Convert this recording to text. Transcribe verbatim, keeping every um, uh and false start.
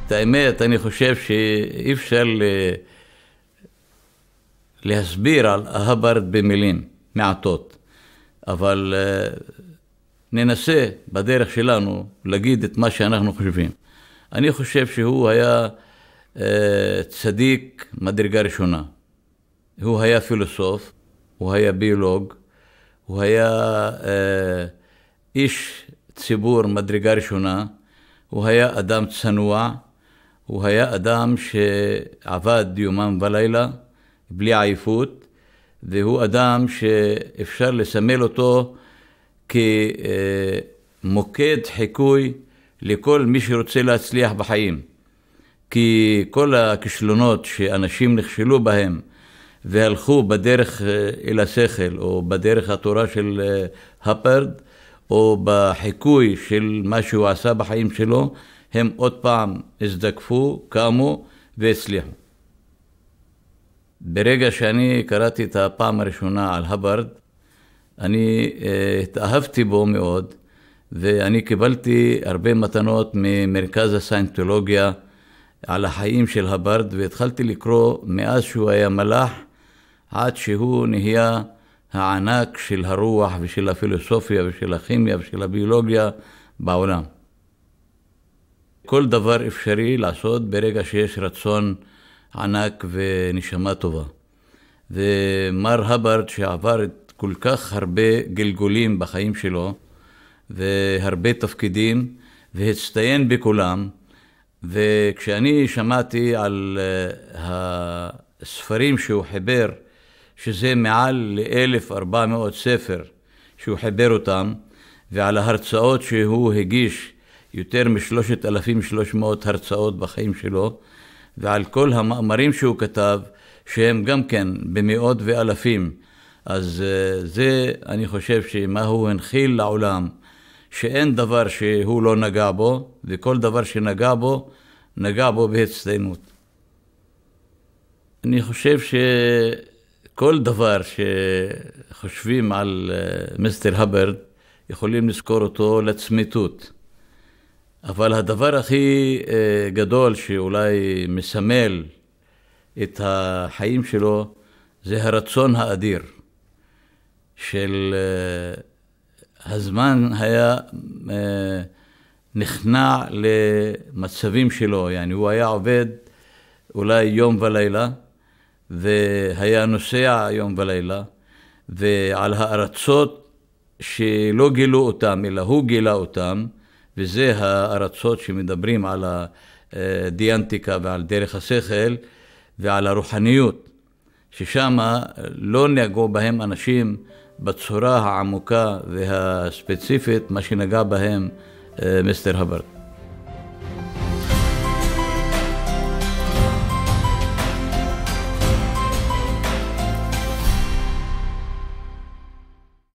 את האמת, אני חושב שאי אפשר להסביר על ההברד במילים מעטות, אבל ננסה בדרך שלנו להגיד את מה שאנחנו חושבים. אני חושב שהוא היה צדיק מדרגה ראשונה. הוא היה פילוסוף, הוא היה ביולוג, הוא היה איש ציבור מדרגה ראשונה, הוא היה אדם צנוע, הוא היה אדם שעבד יומם ולילה בלי עייפות, והוא אדם שאפשר לסמל אותו כמוקד חיקוי לכל מי שרוצה להצליח בחיים. כי כל הכישלונות שאנשים נכשלו בהם והלכו בדרך אל השכל או בדרך התורה של הפרד או בחיקוי של מה שהוא עשה בחיים שלו, הם עוד פעם הזדקפו, קמו והצליחו. ברגע שאני קראתי את הפעם הראשונה על הברד, אני התאהבתי בו מאוד, ואני קיבלתי הרבה מתנות ממרכז הסיינטולוגיה על החיים של הברד, והתחלתי לקרוא מאז שהוא היה מלאך, עד שהוא נהיה הענק של הרוח ושל הפילוסופיה ושל הכימיה ושל הביולוגיה בעולם. כל דבר אפשרי לעשות ברגע שיש רצון ענק ונשמה טובה. ומר הברד שעבר את כל כך הרבה גלגולים בחיים שלו, והרבה תפקידים, והצטיין בכולם, וכשאני שמעתי על הספרים שהוא חיבר, שזה מעל ל-אלף וארבע מאות ספר שהוא חיבר אותם, ועל ההרצאות שהוא הגיש יותר מ-שלושת אלפים ושלוש מאות הרצאות בחיים שלו, ועל כל המאמרים שהוא כתב, שהם גם כן במאות ואלפים. אז זה, אני חושב שמה הוא הנחיל לעולם, שאין דבר שהוא לא נגע בו, וכל דבר שנגע בו, נגע בו בהצטיינות. אני חושב שכל דבר שחושבים על מיסטר הברד, יכולים לזכור אותו לצמיתות. אבל הדבר הכי גדול שאולי מסמל את החיים שלו, זה הרצון האדיר של הזמן היה נכנע למצבים שלו, yani הוא היה עובד אולי יום ולילה, והיה נוסע יום ולילה, ועל הארצות שלא גילו אותם, אלא הוא גילה אותם, וזה הארצות שמדברים על הדיאנטיקה ועל דרך השכל ועל הרוחניות, ששם לא נגעו בהם אנשים בצורה העמוקה והספציפית, מה שנגע בהם מיסטר הברד.